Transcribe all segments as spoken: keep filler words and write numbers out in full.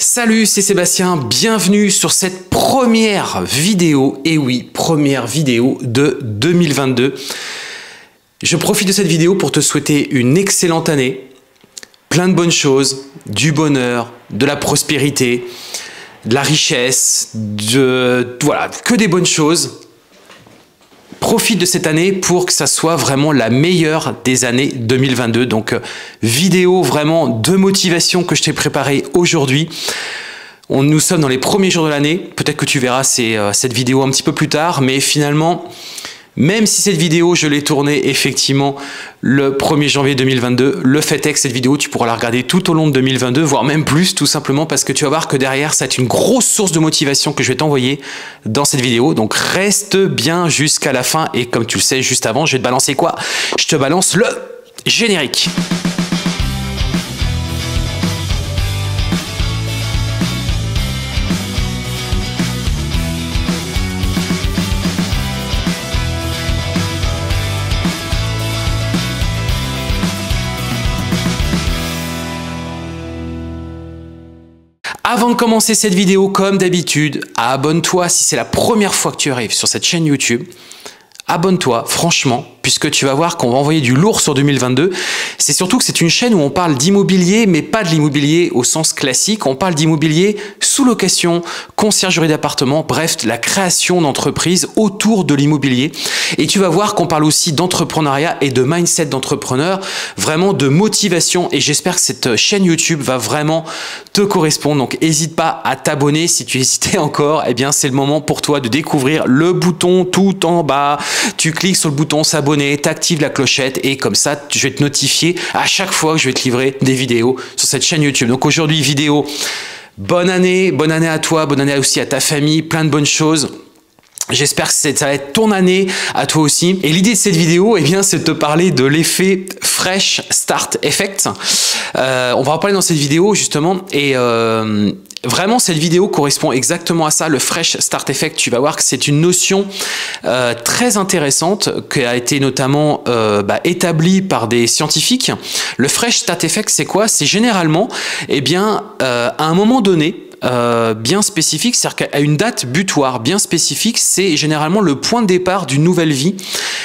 Salut, c'est Sébastien, bienvenue sur cette première vidéo, et oui, première vidéo de deux mille vingt-deux. Je profite de cette vidéo pour te souhaiter une excellente année, plein de bonnes choses, du bonheur, de la prospérité, de la richesse, de voilà, que des bonnes choses. Profite de cette année pour que ça soit vraiment la meilleure des années deux mille vingt-deux. Donc, euh, vidéo vraiment de motivation que je t'ai préparée aujourd'hui. On, nous sommes dans les premiers jours de l'année. Peut-être que tu verras ces, euh, cette vidéo un petit peu plus tard. Mais finalement, même si cette vidéo, je l'ai tournée effectivement le premier janvier deux mille vingt-deux, le fait est que cette vidéo, tu pourras la regarder tout au long de deux mille vingt-deux, voire même plus, tout simplement parce que tu vas voir que derrière, ça va être une grosse source de motivation que je vais t'envoyer dans cette vidéo. Donc, reste bien jusqu'à la fin. Et comme tu le sais, juste avant, je vais te balancer quoi? Je te balance le générique. Avant de commencer cette vidéo, comme d'habitude, abonne-toi si c'est la première fois que tu arrives sur cette chaîne YouTube. Abonne-toi, franchement, puisque tu vas voir qu'on va envoyer du lourd sur deux mille vingt-deux. C'est surtout que c'est une chaîne où on parle d'immobilier, mais pas de l'immobilier au sens classique. On parle d'immobilier sous location, conciergerie d'appartement, bref, la création d'entreprises autour de l'immobilier. Et tu vas voir qu'on parle aussi d'entrepreneuriat et de mindset d'entrepreneur, vraiment de motivation. Et j'espère que cette chaîne YouTube va vraiment te correspondre. Donc, n'hésite pas à t'abonner. Si tu hésitais encore, eh bien, c'est le moment pour toi de découvrir le bouton tout en bas. Tu cliques sur le bouton s'abonner, tu actives la clochette et comme ça, je vais te notifier à chaque fois que je vais te livrer des vidéos sur cette chaîne YouTube. Donc aujourd'hui, vidéo, bonne année, bonne année à toi, bonne année aussi à ta famille, plein de bonnes choses. J'espère que ça va être ton année à toi aussi. Et l'idée de cette vidéo, eh bien, c'est de te parler de l'effet Fresh Start Effect. Euh, on va en parler dans cette vidéo justement. Et euh, vraiment, cette vidéo correspond exactement à ça, le Fresh Start Effect. Tu vas voir que c'est une notion euh, très intéressante qui a été notamment euh, bah, établie par des scientifiques. Le Fresh Start Effect, c'est quoi? C'est généralement, eh bien, euh, à un moment donné, Euh, bien spécifique, c'est-à-dire qu'à une date butoir bien spécifique, c'est généralement le point de départ d'une nouvelle vie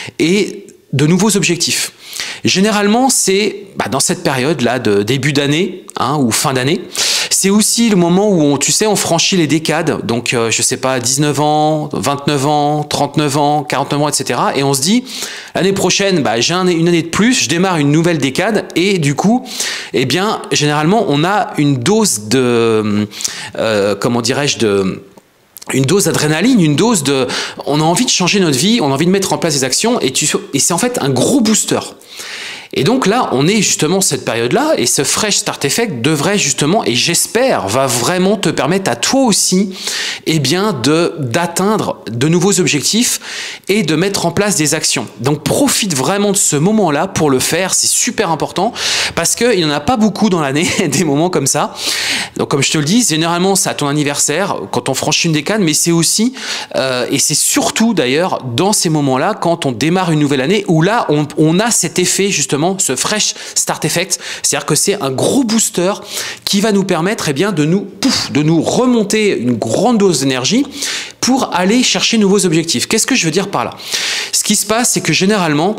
et de nouveaux objectifs. Généralement, c'est bah, dans cette période-là de début d'année hein, ou fin d'année. C'est aussi le moment où, on, tu sais, on franchit les décades. Donc, euh, je sais pas, dix-neuf ans, vingt-neuf ans, trente-neuf ans, quarante-neuf ans, et cetera. Et on se dit, l'année prochaine, bah, j'ai un, une année de plus, je démarre une nouvelle décade. Et du coup, eh bien, généralement, on a une dose de, euh, comment dirais-je, de... une dose d'adrénaline, une dose de... On a envie de changer notre vie, on a envie de mettre en place des actions et, tu... et c'est en fait un gros booster. Et donc là, on est justement cette période-là et ce Fresh Start Effect devrait justement, et j'espère, va vraiment te permettre à toi aussi eh bien, de, d'atteindre de nouveaux objectifs et de mettre en place des actions. Donc profite vraiment de ce moment-là pour le faire, c'est super important parce qu'il n'y en a pas beaucoup dans l'année, des moments comme ça. Donc comme je te le dis, généralement c'est à ton anniversaire, quand on franchit une décade, mais c'est aussi, euh, et c'est surtout d'ailleurs dans ces moments-là, quand on démarre une nouvelle année, où là on, on a cet effet justement, ce Fresh Start Effect, c'est-à-dire que c'est un gros booster qui va nous permettre eh bien, de, nous, pouf, de nous remonter une grande dose d'énergie pour aller chercher de nouveaux objectifs. Qu'est-ce que je veux dire par là? Ce qui se passe, c'est que généralement,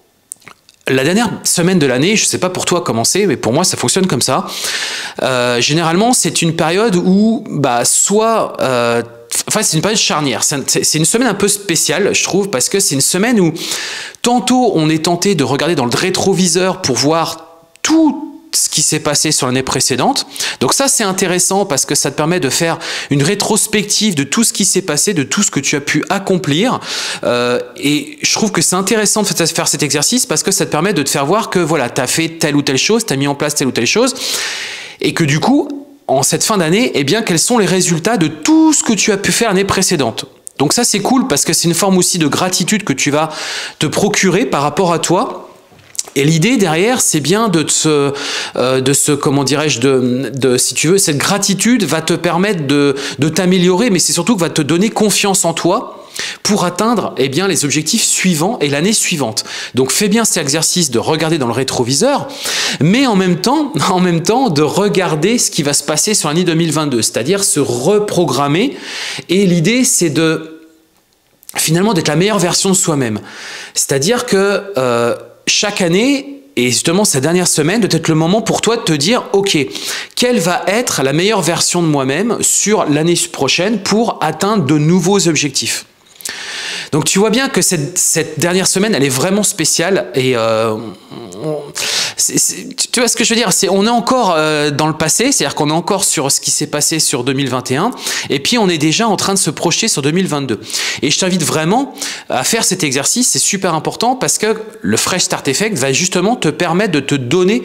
la dernière semaine de l'année, je ne sais pas pour toi comment c'est, mais pour moi ça fonctionne comme ça. Euh, généralement, c'est une période où bah, soit... Euh, Enfin, c'est une période charnière. C'est une semaine un peu spéciale, je trouve, parce que c'est une semaine où tantôt on est tenté de regarder dans le rétroviseur pour voir tout ce qui s'est passé sur l'année précédente. Donc ça, c'est intéressant parce que ça te permet de faire une rétrospective de tout ce qui s'est passé, de tout ce que tu as pu accomplir. Euh, et je trouve que c'est intéressant de faire cet exercice parce que ça te permet de te faire voir que voilà, tu as fait telle ou telle chose, tu as mis en place telle ou telle chose, et que du coup, en cette fin d'année, eh bien, quels sont les résultats de tout ce que tu as pu faire l'année précédente. Donc ça, c'est cool parce que c'est une forme aussi de gratitude que tu vas te procurer par rapport à toi. Et l'idée derrière, c'est bien de se, euh, de se, comment dirais-je, de, de, si tu veux, cette gratitude va te permettre de, de t'améliorer, mais c'est surtout que va te donner confiance en toi. pour atteindre eh bien, les objectifs suivants et l'année suivante. Donc fais bien cet exercice de regarder dans le rétroviseur, mais en même temps, en même temps de regarder ce qui va se passer sur l'année deux mille vingt-deux, c'est-à-dire se reprogrammer. Et l'idée, c'est de finalement d'être la meilleure version de soi-même. C'est-à-dire que euh, chaque année, et justement, cette dernière semaine, doit être le moment pour toi de te dire, ok, quelle va être la meilleure version de moi-même sur l'année prochaine pour atteindre de nouveaux objectifs. Donc tu vois bien que cette, cette dernière semaine, elle est vraiment spéciale et euh, on, c'est, c'est, tu vois ce que je veux dire, c'est on est encore euh, dans le passé, c'est-à-dire qu'on est encore sur ce qui s'est passé sur deux mille vingt et un et puis on est déjà en train de se projeter sur deux mille vingt-deux. Et je t'invite vraiment à faire cet exercice, c'est super important parce que le Fresh Start Effect va justement te permettre de te donner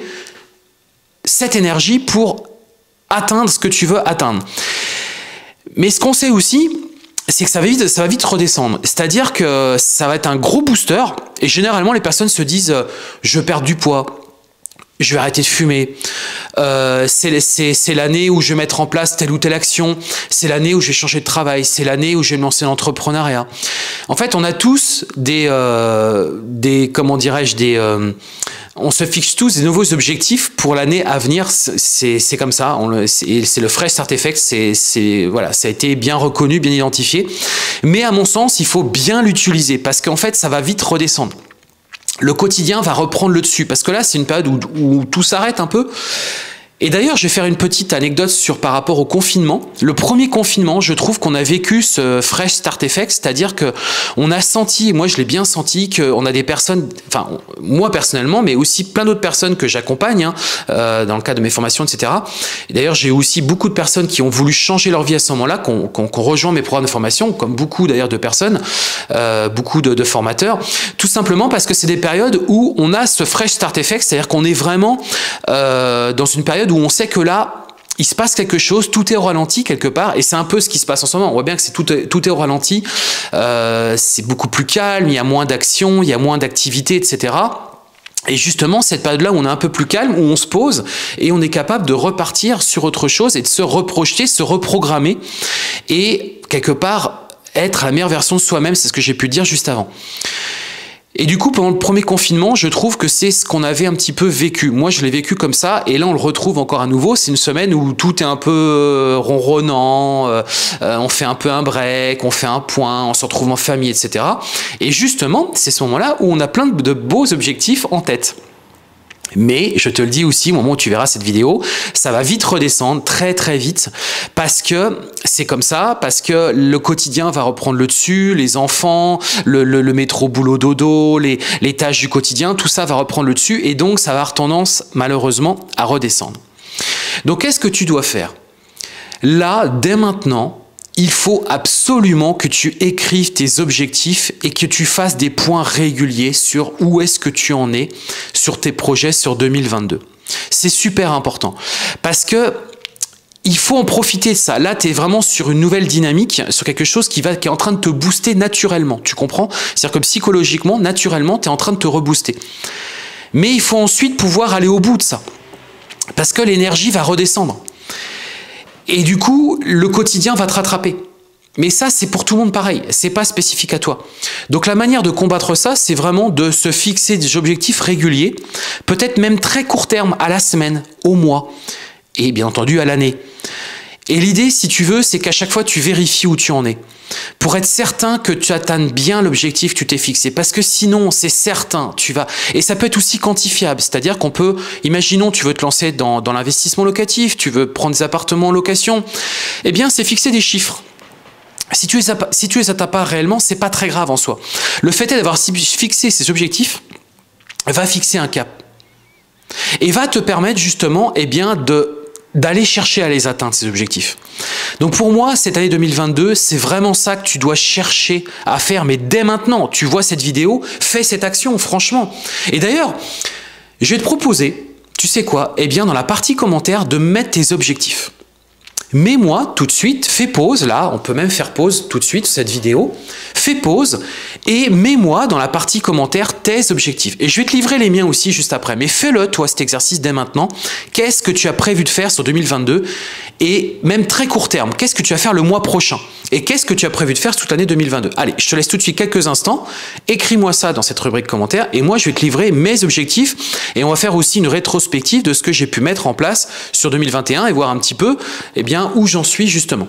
cette énergie pour atteindre ce que tu veux atteindre. Mais ce qu'on sait aussi, c'est que ça va vite, ça va vite redescendre. C'est-à-dire que ça va être un gros booster et généralement les personnes se disent euh, je vais perdre du poids, je vais arrêter de fumer, euh, c'est l'année où je vais mettre en place telle ou telle action, c'est l'année où je vais changer de travail, c'est l'année où je vais me lancer dans l'entrepreneuriat. En fait, on a tous des, euh, des comment dirais-je, des... Euh, on se fixe tous des nouveaux objectifs pour l'année à venir, c'est comme ça, c'est le Fresh Start Effect, c'est voilà, ça a été bien reconnu, bien identifié, mais à mon sens, il faut bien l'utiliser parce qu'en fait, ça va vite redescendre. Le quotidien va reprendre le dessus parce que là, c'est une période où, où tout s'arrête un peu. Et d'ailleurs, je vais faire une petite anecdote sur par rapport au confinement. Le premier confinement, je trouve qu'on a vécu ce Fresh Start Effect, c'est-à-dire que on a senti, moi je l'ai bien senti, qu'on a des personnes, enfin moi personnellement, mais aussi plein d'autres personnes que j'accompagne hein, euh, dans le cadre de mes formations, et cetera. Et d'ailleurs, j'ai aussi beaucoup de personnes qui ont voulu changer leur vie à ce moment-là, qui ont, qui ont, qui ont rejoint mes programmes de formation, comme beaucoup d'ailleurs de personnes, euh, beaucoup de, de formateurs, tout simplement parce que c'est des périodes où on a ce Fresh Start Effect, c'est-à-dire qu'on est vraiment euh, dans une période où on sait que là, il se passe quelque chose, tout est au ralenti quelque part, et c'est un peu ce qui se passe en ce moment. On voit bien que c'est tout, tout est au ralenti, euh, c'est beaucoup plus calme, il y a moins d'action, il y a moins d'activité, et cetera. Et justement, cette période-là où on est un peu plus calme, où on se pose, et on est capable de repartir sur autre chose, et de se reprojeter, se reprogrammer, et quelque part, être la meilleure version de soi-même, c'est ce que j'ai pu dire juste avant. Et du coup, pendant le premier confinement, je trouve que c'est ce qu'on avait un petit peu vécu. Moi, je l'ai vécu comme ça, et là, on le retrouve encore à nouveau. C'est une semaine où tout est un peu ronronnant, euh, on fait un peu un break, on fait un point, on se retrouve en famille, et cetera. Et justement, c'est ce moment-là où on a plein de beaux objectifs en tête. Mais je te le dis aussi, au moment où tu verras cette vidéo, ça va vite redescendre, très très vite, parce que c'est comme ça, parce que le quotidien va reprendre le dessus, les enfants, le, le, le métro boulot dodo, les, les tâches du quotidien, tout ça va reprendre le dessus, et donc ça va avoir tendance, malheureusement, à redescendre. Donc qu'est-ce que tu dois faire? Là, dès maintenant, il faut absolument que tu écrives tes objectifs et que tu fasses des points réguliers sur où est-ce que tu en es sur tes projets sur deux mille vingt-deux. C'est super important parce que il faut en profiter de ça. Là, tu es vraiment sur une nouvelle dynamique, sur quelque chose qui, va, qui est en train de te booster naturellement. Tu comprends? C'est-à-dire que psychologiquement, naturellement, tu es en train de te rebooster. Mais il faut ensuite pouvoir aller au bout de ça parce que l'énergie va redescendre. Et du coup, le quotidien va te rattraper. Mais ça, c'est pour tout le monde pareil. C'est pas spécifique à toi. Donc la manière de combattre ça, c'est vraiment de se fixer des objectifs réguliers, peut-être même très court terme, à la semaine, au mois, et bien entendu à l'année. Et l'idée, si tu veux, c'est qu'à chaque fois, tu vérifies où tu en es. Pour être certain que tu atteignes bien l'objectif que tu t'es fixé. Parce que sinon, c'est certain, tu vas... Et ça peut être aussi quantifiable. C'est-à-dire qu'on peut... Imaginons, tu veux te lancer dans, dans l'investissement locatif, tu veux prendre des appartements en location. Eh bien, c'est fixer des chiffres. Si tu les as, si tu les atteins pas réellement, c'est pas très grave en soi. Le fait est d'avoir fixé ces objectifs va fixer un cap. Et va te permettre justement, eh bien, de... d'aller chercher à les atteindre, ces objectifs. Donc pour moi, cette année deux mille vingt-deux, c'est vraiment ça que tu dois chercher à faire, mais dès maintenant, tu vois cette vidéo, fais cette action, franchement. Et d'ailleurs, je vais te proposer, tu sais quoi, eh bien dans la partie commentaire, de mettre tes objectifs. mets-moi tout de suite, fais pause, là, on peut même faire pause tout de suite sur cette vidéo, fais pause et mets-moi dans la partie commentaires tes objectifs. Et je vais te livrer les miens aussi juste après, mais fais-le toi cet exercice dès maintenant. Qu'est-ce que tu as prévu de faire sur deux mille vingt-deux et même très court terme, qu'est-ce que tu vas faire le mois prochain et qu'est-ce que tu as prévu de faire toute l'année deux mille vingt-deux. Allez, je te laisse tout de suite quelques instants, écris-moi ça dans cette rubrique commentaires et moi je vais te livrer mes objectifs et on va faire aussi une rétrospective de ce que j'ai pu mettre en place sur deux mille vingt et un et voir un petit peu eh bien, où j'en suis justement.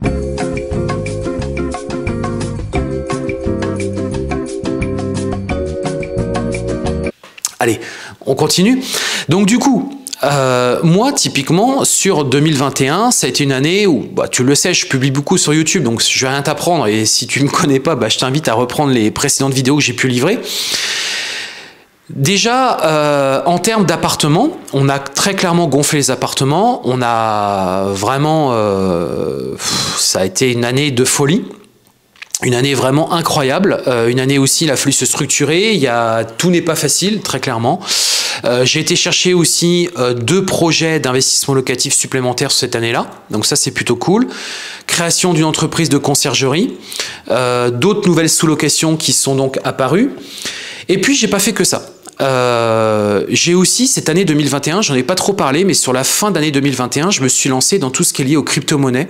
Allez, on continue. Donc du coup, euh, moi typiquement sur deux mille vingt et un, ça a été une année où, bah, tu le sais, je publie beaucoup sur YouTube, donc je vais rien t'apprendre et si tu ne me connais pas, bah, je t'invite à reprendre les précédentes vidéos que j'ai pu livrer. Déjà, euh, en termes d'appartements, on a très clairement gonflé les appartements. On a vraiment... Euh, ça a été une année de folie. Une année vraiment incroyable. Euh, une année aussi, il a fallu se structurer. Il y a, tout n'est pas facile, très clairement. Euh, j'ai été chercher aussi euh, deux projets d'investissement locatif supplémentaires cette année-là. Donc ça, c'est plutôt cool. Création d'une entreprise de conciergerie. Euh, d'autres nouvelles sous-locations qui sont donc apparues. Et puis, j'ai pas fait que ça. Euh, j'ai aussi cette année deux mille vingt et un, j'en ai pas trop parlé, mais sur la fin d'année deux mille vingt et un, je me suis lancé dans tout ce qui est lié aux crypto-monnaies.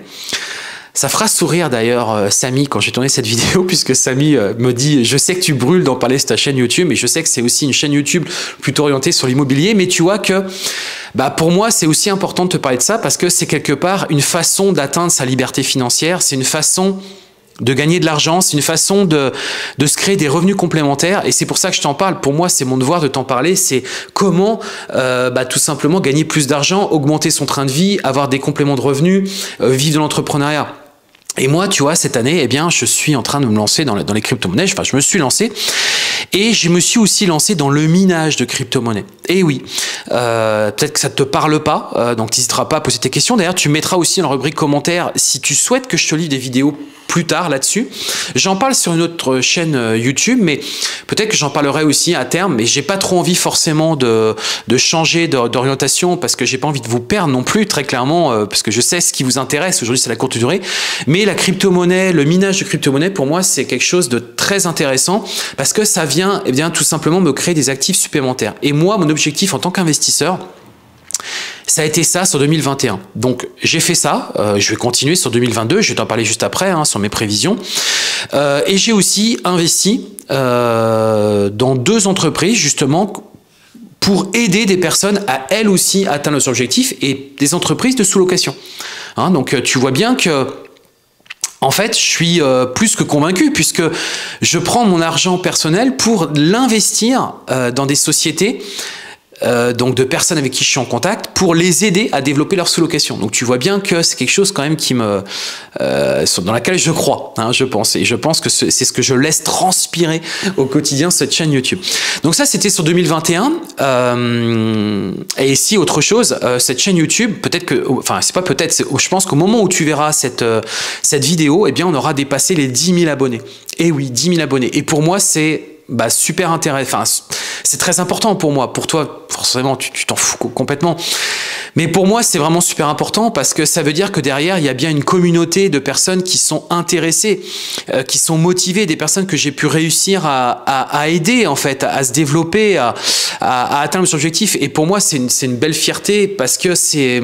Ça fera sourire d'ailleurs euh, Samy quand j'ai tourné cette vidéo, puisque Samy euh, me dit « Je sais que tu brûles d'en parler sur ta chaîne YouTube, et je sais que c'est aussi une chaîne YouTube plutôt orientée sur l'immobilier, mais tu vois que bah, pour moi, c'est aussi important de te parler de ça, parce que c'est quelque part une façon d'atteindre sa liberté financière, c'est une façon... de gagner de l'argent, c'est une façon de, de se créer des revenus complémentaires et c'est pour ça que je t'en parle. Pour moi, c'est mon devoir de t'en parler, c'est comment euh, bah, tout simplement gagner plus d'argent, augmenter son train de vie, avoir des compléments de revenus, euh, vivre de l'entrepreneuriat. Et moi, tu vois, cette année, eh bien, je suis en train de me lancer dans, dans les crypto-monnaies. Enfin, je me suis lancé et je me suis aussi lancé dans le minage de crypto-monnaies. Et oui, euh, peut-être que ça ne te parle pas, euh, donc tu n'hésiteras pas à poser tes questions. D'ailleurs, tu mettras aussi dans la rubrique commentaires si tu souhaites que je te livre des vidéos plus tard là-dessus. J'en parle sur une autre chaîne YouTube, mais peut-être que j'en parlerai aussi à terme, mais j'ai pas trop envie forcément de, de changer d'orientation parce que j'ai pas envie de vous perdre non plus, très clairement, euh, parce que je sais ce qui vous intéresse. Aujourd'hui, c'est la courte durée. Mais la crypto-monnaie, le minage de crypto-monnaie, pour moi, c'est quelque chose de très intéressant parce que ça vient, eh bien, tout simplement me créer des actifs supplémentaires. Et moi, mon objectif en tant qu'investisseur, ça a été ça sur deux mille vingt et un. Donc j'ai fait ça, euh, je vais continuer sur deux mille vingt-deux, je vais t'en parler juste après, hein, sur mes prévisions. Euh, et j'ai aussi investi euh, dans deux entreprises justement pour aider des personnes à elles aussi atteindre leurs objectifs et des entreprises de sous-location. Hein, donc tu vois bien que en fait, je suis euh, plus que convaincu puisque je prends mon argent personnel pour l'investir euh, dans des sociétés Euh, donc de personnes avec qui je suis en contact pour les aider à développer leur sous-location. Donc tu vois bien que c'est quelque chose quand même qui me euh, dans laquelle je crois, hein, je pense, et je pense que c'est ce que je laisse transpirer au quotidien sur cette chaîne YouTube. Donc ça c'était sur deux mille vingt et un. Euh, et ici autre chose, euh, cette chaîne YouTube, peut-être que, enfin c'est pas peut-être, je pense qu'au moment où tu verras cette euh, cette vidéo, eh bien on aura dépassé les dix mille abonnés. Et oui, dix mille abonnés. Et pour moi c'est bah, super intéressant, enfin, c'est très important pour moi. Pour toi, forcément, tu t'en fous complètement. Mais pour moi, c'est vraiment super important parce que ça veut dire que derrière, il y a bien une communauté de personnes qui sont intéressées, euh, qui sont motivées, des personnes que j'ai pu réussir à, à, à aider, en fait, à, à se développer, à, à, à atteindre mes objectifs. Et pour moi, c'est une, c'est une belle fierté parce que c'est...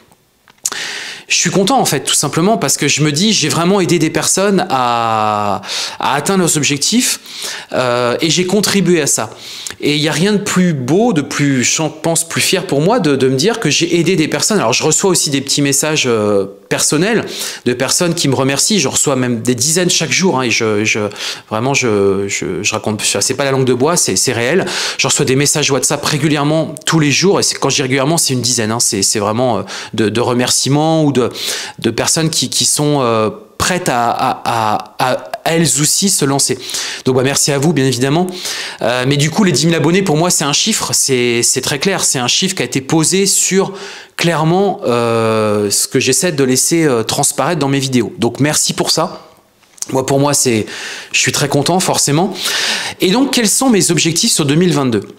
Je suis content en fait, tout simplement, parce que je me dis j'ai vraiment aidé des personnes à, à atteindre leurs objectifs euh, et j'ai contribué à ça. Et il n'y a rien de plus beau, de plus, je pense, plus fier pour moi de, de me dire que j'ai aidé des personnes. Alors je reçois aussi des petits messages euh, personnels de personnes qui me remercient. Je reçois même des dizaines chaque jour. Hein, et je, je, vraiment, je, je, je raconte, c'est pas la langue de bois, c'est réel. Je reçois des messages WhatsApp régulièrement tous les jours. Et quand je dis régulièrement, c'est une dizaine. Hein, c'est vraiment euh, de, de remerciements ou de, de personnes qui, qui sont euh, prêtes à, à, à, à elles aussi se lancer. Donc bah, merci à vous bien évidemment. Euh, mais du coup les dix mille abonnés pour moi c'est un chiffre, c'est très clair, c'est un chiffre qui a été posé sur clairement euh, ce que j'essaie de laisser euh, transparaître dans mes vidéos. Donc merci pour ça. Moi pour moi c'est, je suis très content forcément. Et donc quels sont mes objectifs sur deux mille vingt-deux ?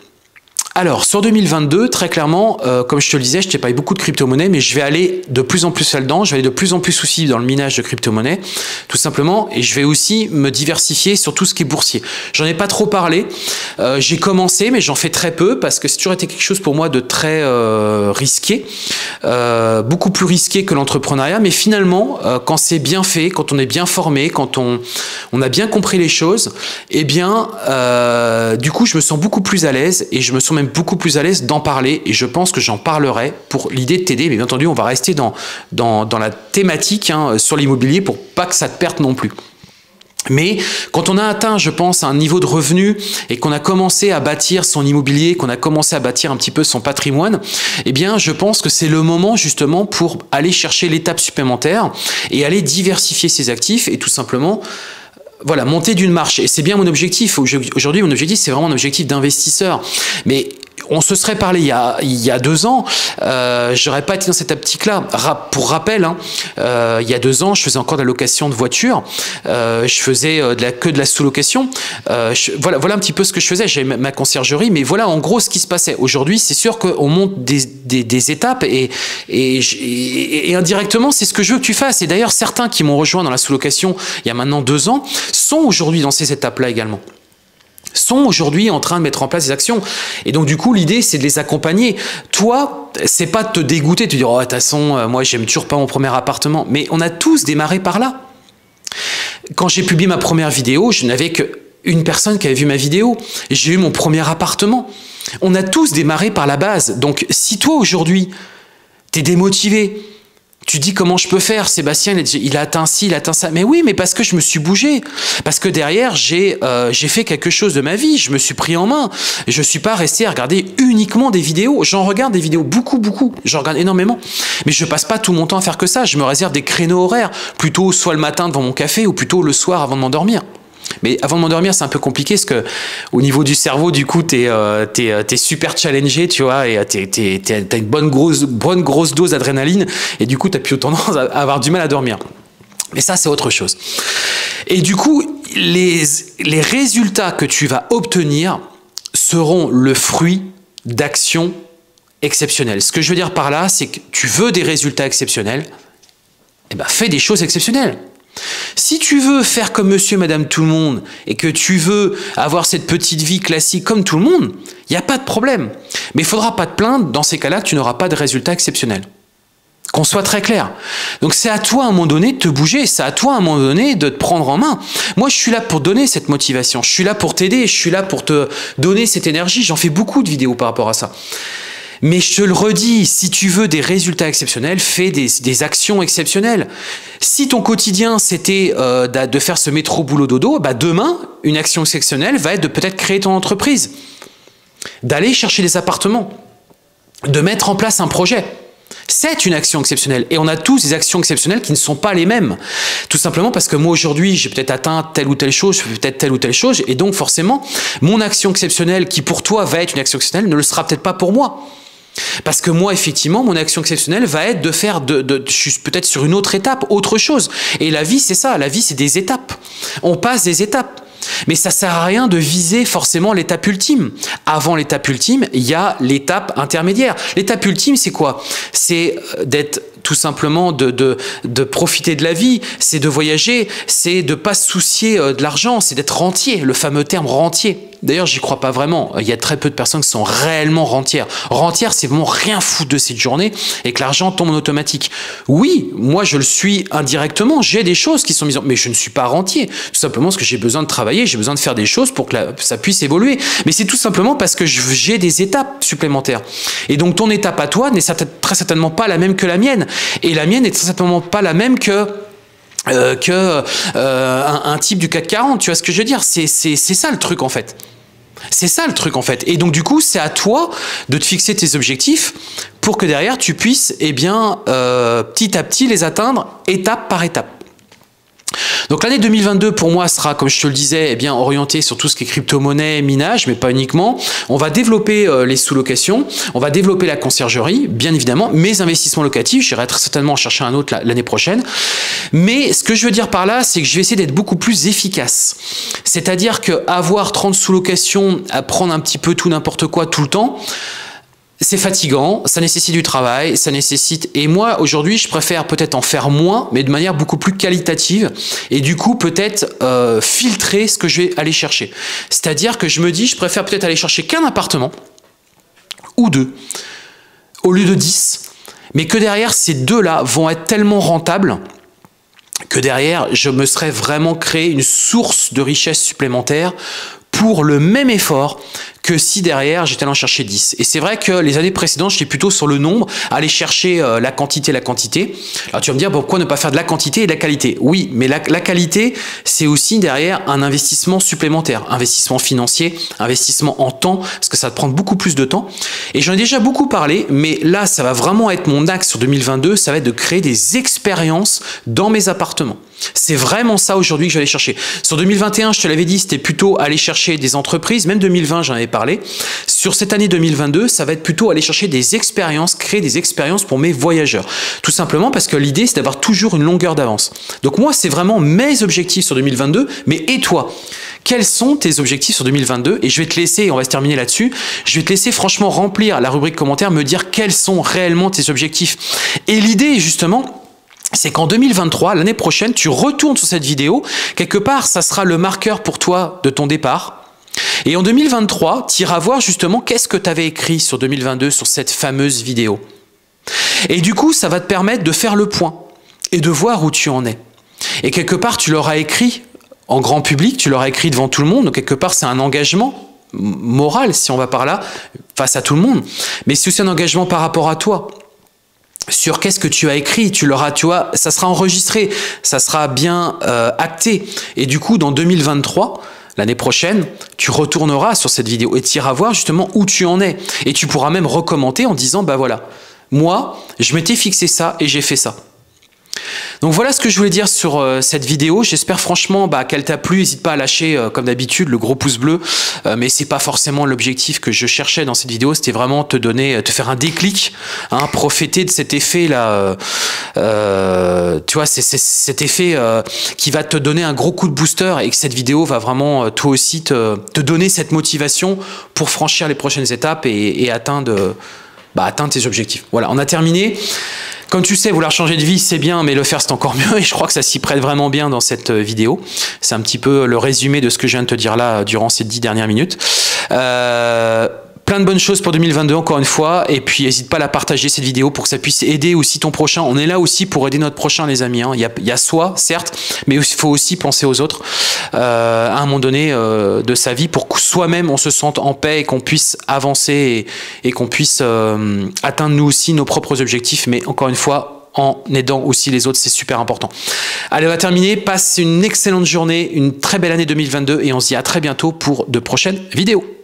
Alors, sur deux mille vingt-deux, très clairement, euh, comme je te le disais, je t'ai parlé beaucoup de crypto-monnaies, mais je vais aller de plus en plus là-dedans, je vais aller de plus en plus aussi dans le minage de crypto-monnaies, tout simplement, et je vais aussi me diversifier sur tout ce qui est boursier. J'en ai pas trop parlé, euh, j'ai commencé, mais j'en fais très peu, parce que c'est toujours été quelque chose pour moi de très euh, risqué, euh, beaucoup plus risqué que l'entrepreneuriat, mais finalement, euh, quand c'est bien fait, quand on est bien formé, quand on, on a bien compris les choses, eh bien, euh, du coup, je me sens beaucoup plus à l'aise, et je me sens même beaucoup plus à l'aise d'en parler et je pense que j'en parlerai pour l'idée de t'aider. Mais bien entendu, on va rester dans, dans, dans la thématique hein, sur l'immobilier pour pas que ça te perde non plus. Mais quand on a atteint, je pense, un niveau de revenu et qu'on a commencé à bâtir son immobilier, qu'on a commencé à bâtir un petit peu son patrimoine, eh bien, je pense que c'est le moment justement pour aller chercher l'étape supplémentaire et aller diversifier ses actifs et tout simplement voilà, monter d'une marche. Et c'est bien mon objectif. Aujourd'hui, mon objectif, c'est vraiment un objectif d'investisseur. Mais on se serait parlé il y a, il y a deux ans, euh, j'aurais pas été dans cette optique-là. Ra pour rappel, hein, euh, il y a deux ans, je faisais encore de la location de voiture, euh, je faisais de la, que de la sous-location. Euh, voilà, voilà un petit peu ce que je faisais. J'avais ma conciergerie, mais voilà en gros ce qui se passait. Aujourd'hui, c'est sûr qu'on monte des, des, des étapes et, et, et, et indirectement, c'est ce que je veux que tu fasses. Et d'ailleurs, certains qui m'ont rejoint dans la sous-location il y a maintenant deux ans sont aujourd'hui dans ces étapes-là également. Sont aujourd'hui en train de mettre en place des actions. Et donc, du coup, l'idée, c'est de les accompagner. Toi, c'est pas de te dégoûter, de te dire, oh, de toute façon, moi, j'aime toujours pas mon premier appartement. Mais on a tous démarré par là. Quand j'ai publié ma première vidéo, je n'avais qu'une personne qui avait vu ma vidéo. J'ai eu mon premier appartement. On a tous démarré par la base. Donc, si toi, aujourd'hui, tu es démotivé, tu dis comment je peux faire, Sébastien, il a atteint ci, il a atteint ça. Mais oui, mais parce que je me suis bougé. Parce que derrière, j'ai euh, j'ai fait quelque chose de ma vie. Je me suis pris en main. Je ne suis pas resté à regarder uniquement des vidéos. J'en regarde des vidéos beaucoup, beaucoup. J'en regarde énormément. Mais je ne passe pas tout mon temps à faire que ça. Je me réserve des créneaux horaires. Plutôt soit le matin devant mon café ou plutôt le soir avant de m'endormir. Mais avant de m'endormir, c'est un peu compliqué parce que au niveau du cerveau, du coup, tu es, euh, t'es, t'es super challengé, tu vois, et tu as une bonne grosse, bonne grosse dose d'adrénaline et du coup, tu as plutôt tendance à avoir du mal à dormir. Mais ça, c'est autre chose. Et du coup, les, les résultats que tu vas obtenir seront le fruit d'actions exceptionnelles. Ce que je veux dire par là, c'est que tu veux des résultats exceptionnels, eh ben, fais des choses exceptionnelles. Si tu veux faire comme monsieur, madame, tout le monde et que tu veux avoir cette petite vie classique comme tout le monde, il n'y a pas de problème. Mais il ne faudra pas te plaindre dans ces cas-là que tu n'auras pas de résultats exceptionnels. Qu'on soit très clair. Donc c'est à toi à un moment donné de te bouger, c'est à toi à un moment donné de te prendre en main. Moi je suis là pour donner cette motivation, je suis là pour t'aider, je suis là pour te donner cette énergie, j'en fais beaucoup de vidéos par rapport à ça. Mais je te le redis, si tu veux des résultats exceptionnels, fais des, des actions exceptionnelles. Si ton quotidien, c'était euh, de faire ce métro boulot dodo, bah demain, une action exceptionnelle va être de peut-être créer ton entreprise, d'aller chercher des appartements, de mettre en place un projet. C'est une action exceptionnelle. Et on a tous des actions exceptionnelles qui ne sont pas les mêmes. Tout simplement parce que moi, aujourd'hui, j'ai peut-être atteint telle ou telle chose, je fais peut-être telle ou telle chose. Et donc, forcément, mon action exceptionnelle, qui pour toi va être une action exceptionnelle, ne le sera peut-être pas pour moi. Parce que moi, effectivement, mon action exceptionnelle va être de faire, de, de, je suis peut-être sur une autre étape, autre chose. Et la vie, c'est ça. La vie, c'est des étapes. On passe des étapes. Mais ça ne sert à rien de viser forcément l'étape ultime. Avant l'étape ultime, il y a l'étape intermédiaire. L'étape ultime, c'est quoi? C'est d'être tout simplement de, de, de profiter de la vie, c'est de voyager, c'est de ne pas se soucier de l'argent, c'est d'être rentier, le fameux terme rentier. D'ailleurs, j'y crois pas vraiment. Il y a très peu de personnes qui sont réellement rentières. Rentière, c'est vraiment rien foutre de cette journée et que l'argent tombe en automatique. Oui, moi, je le suis indirectement. J'ai des choses qui sont mises en... Mais je ne suis pas rentier. Tout simplement parce que j'ai besoin de travailler, j'ai besoin de faire des choses pour que la... ça puisse évoluer. Mais c'est tout simplement parce que j'ai des étapes supplémentaires. Et donc, ton étape à toi n'est très certainement pas la même que la mienne. Et la mienne n'est très certainement pas la même que... Euh, que euh, un, un type du C A C quarante, tu vois ce que je veux dire? C'est ça le truc en fait. C'est ça le truc en fait. Et donc du coup, c'est à toi de te fixer tes objectifs pour que derrière tu puisses, eh bien, euh, petit à petit les atteindre étape par étape. Donc Donc l'année deux mille vingt-deux pour moi sera, comme je te le disais, eh bien orientée sur tout ce qui est crypto-monnaie, minage, mais pas uniquement. On va développer euh, les sous-locations, on va développer la conciergerie, bien évidemment, mes investissements locatifs, j'irai très certainement en chercher un autre l'année prochaine. Mais ce que je veux dire par là, c'est que je vais essayer d'être beaucoup plus efficace. C'est-à-dire qu'avoir trente sous-locations, à prendre un petit peu tout n'importe quoi tout le temps, c'est fatigant, ça nécessite du travail, ça nécessite... Et moi, aujourd'hui, je préfère peut-être en faire moins, mais de manière beaucoup plus qualitative. Et du coup, peut-être euh, filtrer ce que je vais aller chercher. C'est-à-dire que je me dis, je préfère peut-être aller chercher qu'un appartement, ou deux, au lieu de dix. Mais que derrière, ces deux-là vont être tellement rentables que derrière, je me serais vraiment créé une source de richesse supplémentaire pour le même effort que si derrière j'étais allé en chercher dix. Et c'est vrai que les années précédentes, j'étais plutôt sur le nombre, aller chercher euh, la quantité, la quantité. Alors tu vas me dire, pourquoi ne pas faire de la quantité et de la qualité? Oui, mais la, la qualité, c'est aussi derrière un investissement supplémentaire, investissement financier, investissement en temps, parce que ça va te prendre beaucoup plus de temps. Et j'en ai déjà beaucoup parlé, mais là, ça va vraiment être mon axe sur deux mille vingt-deux, ça va être de créer des expériences dans mes appartements. C'est vraiment ça aujourd'hui que je vais aller chercher. Sur deux mille vingt et un, je te l'avais dit, c'était plutôt aller chercher des entreprises, même deux mille vingt, j'en avais parlé. Sur cette année deux mille vingt-deux, ça va être plutôt aller chercher des expériences, créer des expériences pour mes voyageurs. Tout simplement parce que l'idée, c'est d'avoir toujours une longueur d'avance. Donc moi, c'est vraiment mes objectifs sur deux mille vingt-deux, mais et toi? Quels sont tes objectifs sur deux mille vingt-deux? Et je vais te laisser, on va se terminer là-dessus, je vais te laisser franchement remplir la rubrique commentaire, me dire quels sont réellement tes objectifs. Et l'idée, justement, c'est qu'en deux mille vingt-trois, l'année prochaine, tu retournes sur cette vidéo. Quelque part, ça sera le marqueur pour toi de ton départ. Et en deux mille vingt-trois, tu iras voir justement qu'est-ce que tu avais écrit sur deux mille vingt-deux sur cette fameuse vidéo. Et du coup, ça va te permettre de faire le point et de voir où tu en es. Et quelque part, tu l'auras écrit en grand public, tu l'auras écrit devant tout le monde. Donc quelque part, c'est un engagement moral, si on va par là, face à tout le monde. Mais c'est aussi un engagement par rapport à toi. Sur qu'est-ce que tu as écrit, tu l'auras, tu vois, ça sera enregistré, ça sera bien euh, acté. Et du coup, dans deux mille vingt-trois, l'année prochaine, tu retourneras sur cette vidéo et tu iras voir justement où tu en es. Et tu pourras même recommenter en disant, bah voilà, moi, je m'étais fixé ça et j'ai fait ça. Donc voilà ce que je voulais dire sur euh, cette vidéo. J'espère franchement bah, qu'elle t'a plu. N'hésite pas à lâcher, euh, comme d'habitude, le gros pouce bleu. Euh, mais c'est pas forcément l'objectif que je cherchais dans cette vidéo. C'était vraiment te donner, te faire un déclic, hein, profiter de cet effet là. Euh, euh, tu vois, c'est cet effet euh, qui va te donner un gros coup de booster et que cette vidéo va vraiment euh, toi aussi te, te donner cette motivation pour franchir les prochaines étapes et, et atteindre, bah, atteindre tes objectifs. Voilà, on a terminé. Comme tu sais, vouloir changer de vie, c'est bien, mais le faire, c'est encore mieux. Et je crois que ça s'y prête vraiment bien dans cette vidéo. C'est un petit peu le résumé de ce que je viens de te dire là durant ces dix dernières minutes. Euh, plein de bonnes choses pour deux mille vingt-deux, encore une fois. Et puis, n'hésite pas à la partager, cette vidéo, pour que ça puisse aider aussi ton prochain. On est là aussi pour aider notre prochain, les amis. Hein. Il y a, il y a soi, certes, mais il faut aussi penser aux autres euh, à un moment donné euh, de sa vie pour que soi-même, on se sente en paix et qu'on puisse avancer et, et qu'on puisse euh, atteindre nous aussi nos propres objectifs. Mais encore une fois, en aidant aussi les autres, c'est super important. Allez, on va terminer. Passe une excellente journée, une très belle année deux mille vingt-deux et on se dit à très bientôt pour de prochaines vidéos.